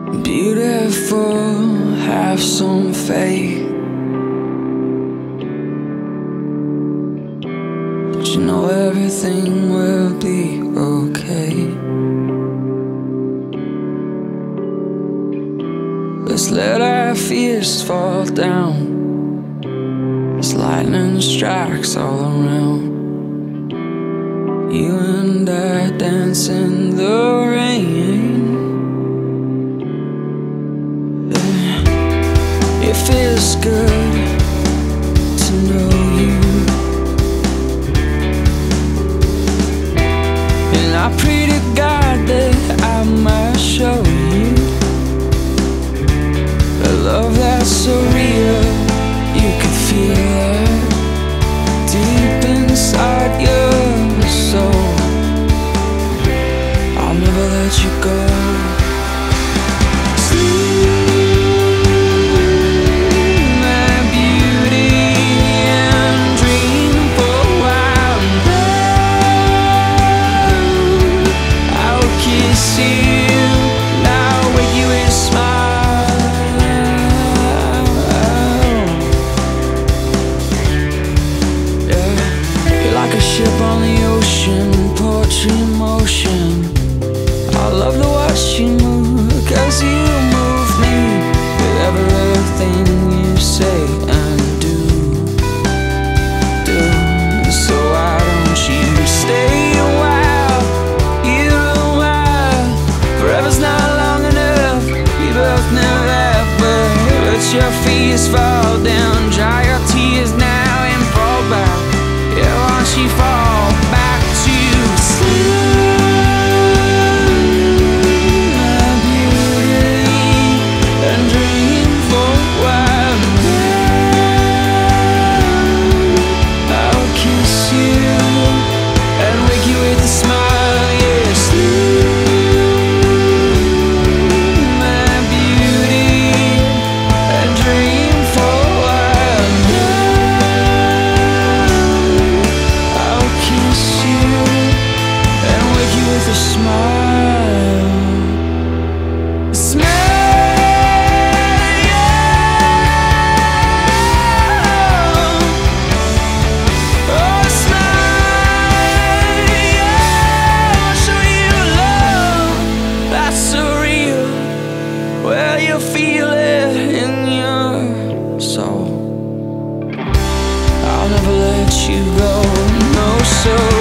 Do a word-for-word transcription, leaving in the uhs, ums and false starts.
Beautiful, have some faith, but you know everything will be okay. Let's let our fears fall down as lightning strikes all around. You and I dance in the rain. It feels good to know you, and I pray to God that I might show you a love that's so real. You could feel it deep inside your soul. I'll never let you go. Like a ship on the ocean, poetry in motion. I love to watch you move, cause you move me with everything you say and do, do. So why don't you stay a while, you a while. Forever's not long enough, we both know that. But let your fears fall down, dry your tears now and fall back. Yeah, once you fall back to sleep, my beauty, and dream for a while. I'll kiss you and wake you with a smile. Yeah, sleep, my beauty, and dream for a while. With a smile, a smile, yeah. Oh, a smile, yeah. I'll show you love that's so real. Well, you feel it in your soul. I'll never let you go, no, so